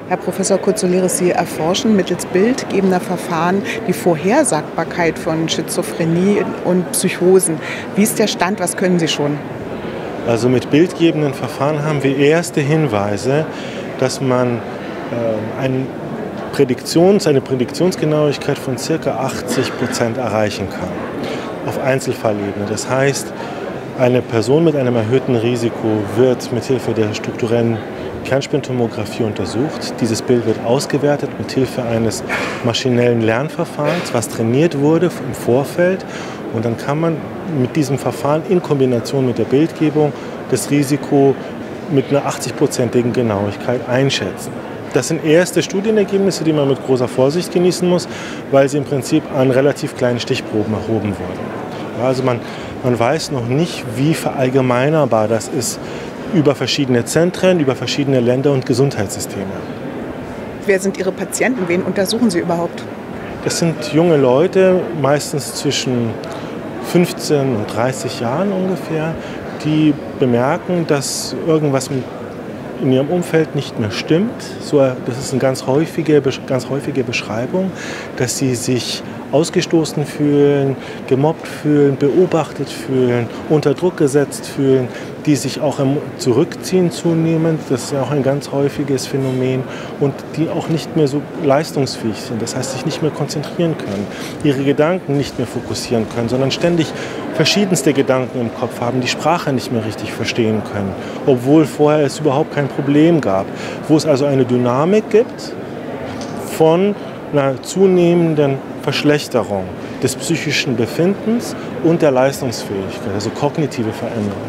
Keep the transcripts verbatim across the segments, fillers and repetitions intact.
Herr Professor Kotsouliris, Sie erforschen mittels bildgebender Verfahren die Vorhersagbarkeit von Schizophrenie und Psychosen. Wie ist der Stand? Was können Sie schon? Also mit bildgebenden Verfahren haben wir erste Hinweise, dass man äh, ein Prädiktions-, eine Prädiktionsgenauigkeit von ca. achtzig Prozent erreichen kann auf Einzelfallebene. Das heißt, eine Person mit einem erhöhten Risiko wird mithilfe der strukturellen Kernspintomographie untersucht. Dieses Bild wird ausgewertet mithilfe eines maschinellen Lernverfahrens, was trainiert wurde im Vorfeld. Und dann kann man mit diesem Verfahren in Kombination mit der Bildgebung das Risiko mit einer achtzig-prozentigen Genauigkeit einschätzen. Das sind erste Studienergebnisse, die man mit großer Vorsicht genießen muss, weil sie im Prinzip an relativ kleinen Stichproben erhoben wurden. Also man, man weiß noch nicht, wie verallgemeinerbar das ist über verschiedene Zentren, über verschiedene Länder und Gesundheitssysteme. Wer sind Ihre Patienten? Wen untersuchen Sie überhaupt? Das sind junge Leute, meistens zwischen fünfzehn und dreißig Jahren ungefähr, die bemerken, dass irgendwas in ihrem Umfeld nicht mehr stimmt. So, das ist eine ganz häufige, ganz häufige Beschreibung, dass sie sich ausgestoßen fühlen, gemobbt fühlen, beobachtet fühlen, unter Druck gesetzt fühlen, die sich auch zurückziehen zunehmend. Das ist ja auch ein ganz häufiges Phänomen. Und die auch nicht mehr so leistungsfähig sind. Das heißt, sich nicht mehr konzentrieren können, ihre Gedanken nicht mehr fokussieren können, sondern ständig verschiedenste Gedanken im Kopf haben, die Sprache nicht mehr richtig verstehen können, obwohl vorher es überhaupt kein Problem gab. Wo es also eine Dynamik gibt von einer zunehmenden Verschlechterung des psychischen Befindens und der Leistungsfähigkeit, also kognitive Veränderung.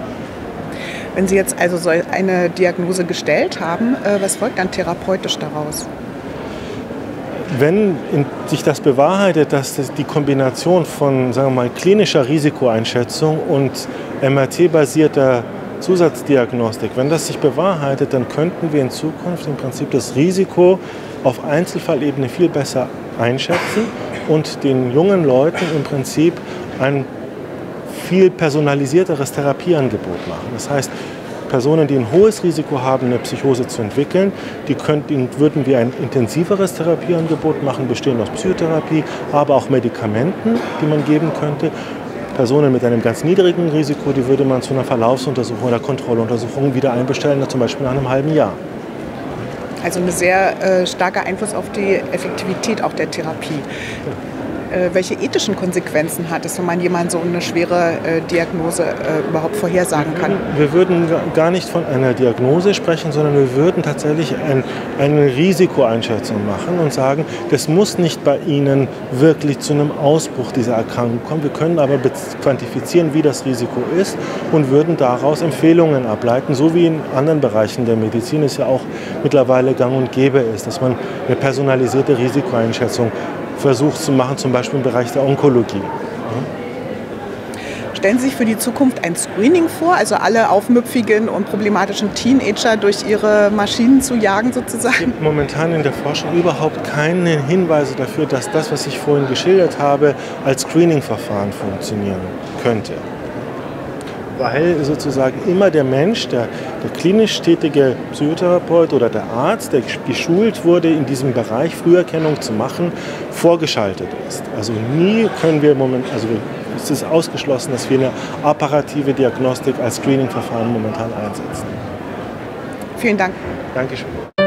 Wenn Sie jetzt also so eine Diagnose gestellt haben, was folgt dann therapeutisch daraus? Wenn sich das bewahrheitet, dass die Kombination von, sagen wir mal, klinischer Risikoeinschätzung und M R T-basierter Zusatzdiagnostik, wenn das sich bewahrheitet, dann könnten wir in Zukunft im Prinzip das Risiko auf Einzelfallebene viel besser einschätzen und den jungen Leuten im Prinzip ein viel personalisierteres Therapieangebot machen. Das heißt, Personen, die ein hohes Risiko haben, eine Psychose zu entwickeln, die könnten, würden wir ein intensiveres Therapieangebot machen, bestehend aus Psychotherapie, aber auch Medikamenten, die man geben könnte. Personen mit einem ganz niedrigen Risiko, die würde man zu einer Verlaufsuntersuchung oder Kontrolluntersuchung wieder einbestellen, zum Beispiel nach einem halben Jahr. Also ein sehr äh, starker Einfluss auf die Effektivität auch der Therapie. Äh, welche ethischen Konsequenzen hat es, wenn man jemand so eine schwere äh, Diagnose äh, überhaupt vorhersagen kann? Wir würden gar nicht von einer Diagnose sprechen, sondern wir würden tatsächlich ein, eine Risikoeinschätzung machen und sagen, das muss nicht bei Ihnen wirklich zu einem Ausbruch dieser Erkrankung kommen. Wir können aber quantifizieren, wie das Risiko ist und würden daraus Empfehlungen ableiten, so wie in anderen Bereichen der Medizin es ja auch mittlerweile gang und gäbe ist, dass man eine personalisierte Risikoeinschätzung versucht zu machen, zum Beispiel im Bereich der Onkologie. Stellen Sie sich für die Zukunft ein Screening vor, also alle aufmüpfigen und problematischen Teenager durch Ihre Maschinen zu jagen sozusagen? Es gibt momentan in der Forschung überhaupt keine Hinweise dafür, dass das, was ich vorhin geschildert habe, als Screening-Verfahren funktionieren könnte. Weil sozusagen immer der Mensch, der, der klinisch tätige Psychotherapeut oder der Arzt, der geschult wurde, in diesem Bereich Früherkennung zu machen, vorgeschaltet ist. Also nie können wir im Moment, also es ist ausgeschlossen, dass wir eine apparative Diagnostik als Screening-Verfahren momentan einsetzen. Vielen Dank. Dankeschön.